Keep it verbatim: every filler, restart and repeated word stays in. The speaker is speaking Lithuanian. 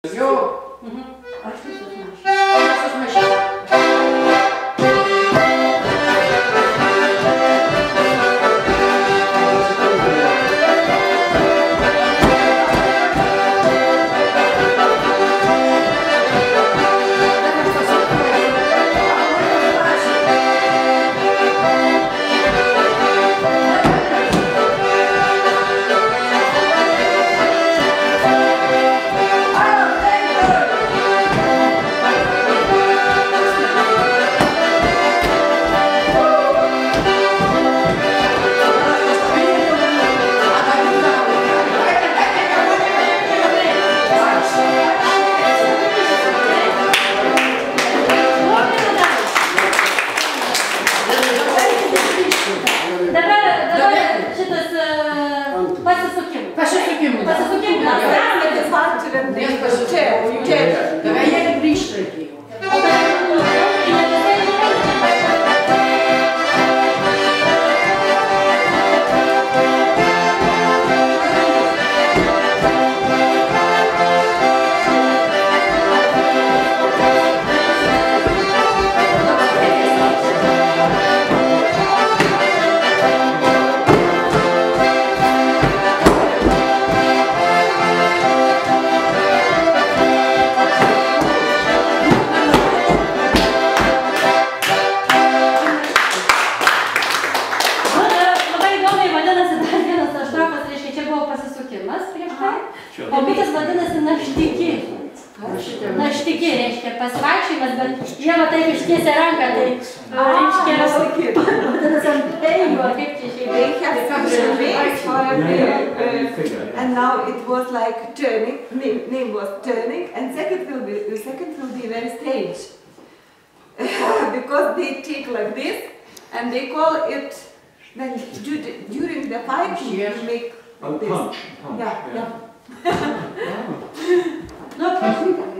Jo. Mhm. Aš visus mašau. Aš visus mašau. O kitas vadinasi naštiki. Naštiki reiškia pasivaikščiojimas, bet jie va taip ištiesia ranką, tai reiškia vadinasi ant peilių, ar kaip čia šiaip. They have some rings for a bit, and now it was like turning, name, name was turning, and second will be, the second will be very strange. Because they take like this, and they call it, then during the fight, you make like this. Yeah, yeah. No,